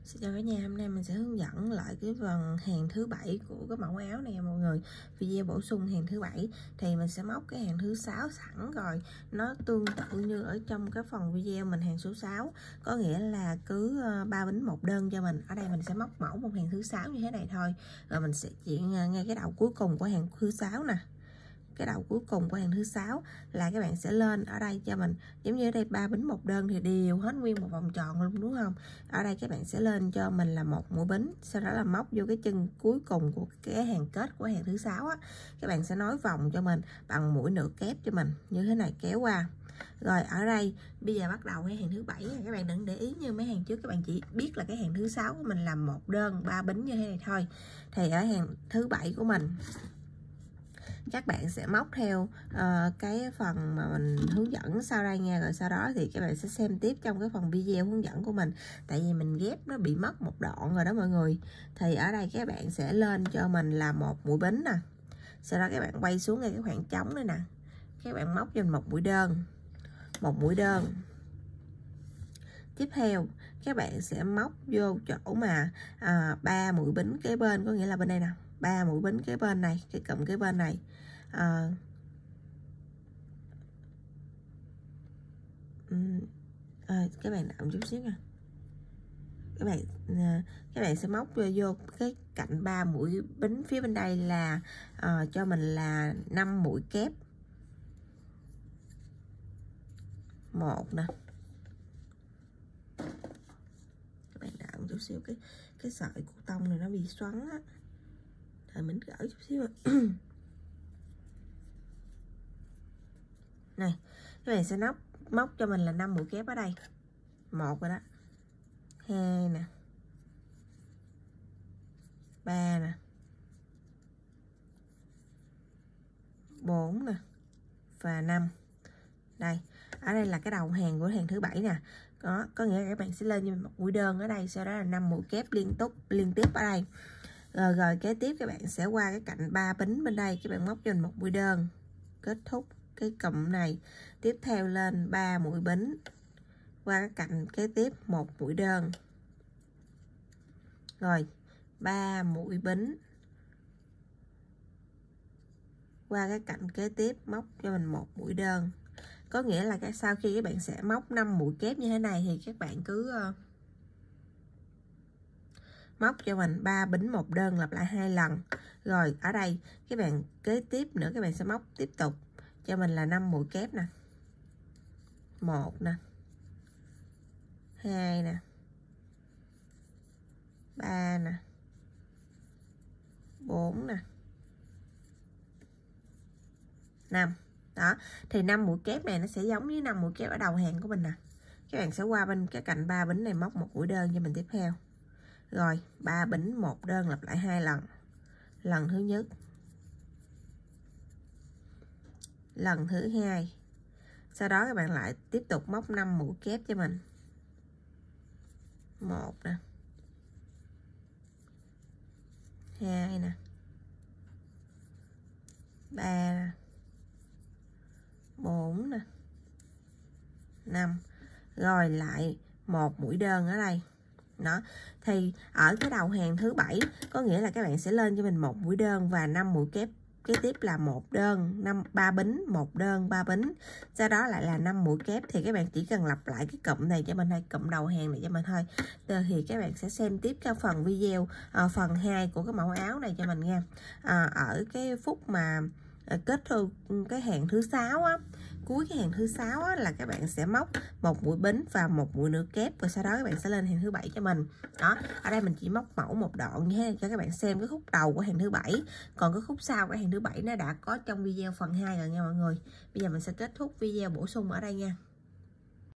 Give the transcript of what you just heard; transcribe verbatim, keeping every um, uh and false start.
Xin chào cả nhà, hôm nay mình sẽ hướng dẫn lại cái phần hàng thứ bảy của cái mẫu áo này mọi người. Video bổ sung hàng thứ bảy thì mình sẽ móc cái hàng thứ sáu sẵn rồi. Nó tương tự như ở trong cái phần video mình hàng số sáu, có nghĩa là cứ ba bính một đơn cho mình. Ở đây mình sẽ móc mẫu một hàng thứ sáu như thế này thôi. Rồi mình sẽ chuyển ngay cái đầu cuối cùng của hàng thứ sáu nè. Cái đầu cuối cùng của hàng thứ sáu là các bạn sẽ lên ở đây cho mình, giống như ở đây ba bính một đơn thì đều hết nguyên một vòng tròn luôn, đúng không? Ở đây các bạn sẽ lên cho mình là một mũi bính, sau đó là móc vô cái chân cuối cùng của cái hàng kết của hàng thứ sáu á, các bạn sẽ nối vòng cho mình bằng mũi nửa kép cho mình như thế này, kéo qua. Rồi ở đây bây giờ bắt đầu cái hàng thứ bảy, các bạn đừng để ý như mấy hàng trước, các bạn chỉ biết là cái hàng thứ sáu của mình làm một đơn ba bính như thế này thôi. Thì ở hàng thứ bảy của mình các bạn sẽ móc theo uh, cái phần mà mình hướng dẫn sau đây nha. Rồi sau đó thì các bạn sẽ xem tiếp trong cái phần video hướng dẫn của mình, tại vì mình ghép nó bị mất một đoạn rồi đó mọi người. Thì ở đây các bạn sẽ lên cho mình là một mũi bính nè, sau đó các bạn quay xuống ngay cái khoảng trống đây nè, các bạn móc cho mình một mũi đơn, một mũi đơn. Tiếp theo các bạn sẽ móc vô chỗ mà ba uh, mũi bính kế bên, có nghĩa là bên đây nè, ba mũi bính kế bên này, cái cụm kế bên này. À, à, các bạn đợi một chút xíu nha, các bạn các bạn sẽ móc vô, vô cái cạnh ba mũi bính phía bên đây là à, cho mình là năm mũi kép, một nè. Các bạn đợi một chút xíu, cái cái sợi của tông này nó bị xoắn á, rồi mình gỡ chút xíu. Này, các bạn sẽ móc móc cho mình là năm mũi kép ở đây, một rồi đó, hai nè, ba nè, bốn nè và năm. Đây, ở đây là cái đầu hàng của hàng thứ bảy nè. Có có nghĩa là các bạn sẽ lên như một mũi đơn ở đây, sau đó là năm mũi kép liên tục liên tiếp ở đây. Rồi rồi kế tiếp các bạn sẽ qua cái cạnh ba bính bên đây, các bạn móc cho mình một mũi đơn, kết thúc cái cụm này. Tiếp theo lên ba mũi bính, qua cái cạnh kế tiếp một mũi đơn, rồi ba mũi bính, qua cái cạnh kế tiếp móc cho mình một mũi đơn. Có nghĩa là cái sau khi các bạn sẽ móc năm mũi kép như thế này thì các bạn cứ uh, móc cho mình ba bính một đơn lặp lại hai lần. Rồi ở đây các bạn kế tiếp nữa, các bạn sẽ móc tiếp tục cho mình là năm mũi kép nè, một nè, hai nè, ba nè, bốn nè, năm. Đó, thì năm mũi kép này nó sẽ giống như năm mũi kép ở đầu hàng của mình nè. Các bạn sẽ qua bên cái cạnh ba bính này móc một mũi đơn cho mình tiếp theo. Rồi ba bính một đơn lặp lại hai lần. Lần thứ nhất, lần thứ hai. Sau đó các bạn lại tiếp tục móc năm mũi kép cho mình. Một nè, hai nè, ba nè, bốn nè, năm. Rồi lại một mũi đơn ở đây. Đó, thì ở cái đầu hàng thứ bảy có nghĩa là các bạn sẽ lên cho mình một mũi đơn và năm mũi kép kế tiếp là một đơn, năm ba bính, một đơn ba bính. Sau đó lại là năm mũi kép, thì các bạn chỉ cần lặp lại cái cụm này cho mình, hay cụm đầu hàng này cho mình thôi. Thì các bạn sẽ xem tiếp cái phần video à, phần hai của cái mẫu áo này cho mình nha. À, ở cái phút mà kết thúc cái hàng thứ sáu á, cuối cái hàng thứ sáu á, là các bạn sẽ móc một mũi bính và một mũi nửa kép, rồi sau đó các bạn sẽ lên hàng thứ bảy cho mình. Đó, ở đây mình chỉ móc mẫu một đoạn như thế cho các bạn xem cái khúc đầu của hàng thứ bảy, còn cái khúc sau của hàng thứ bảy nó đã có trong video phần hai rồi nha mọi người. Bây giờ mình sẽ kết thúc video bổ sung ở đây nha.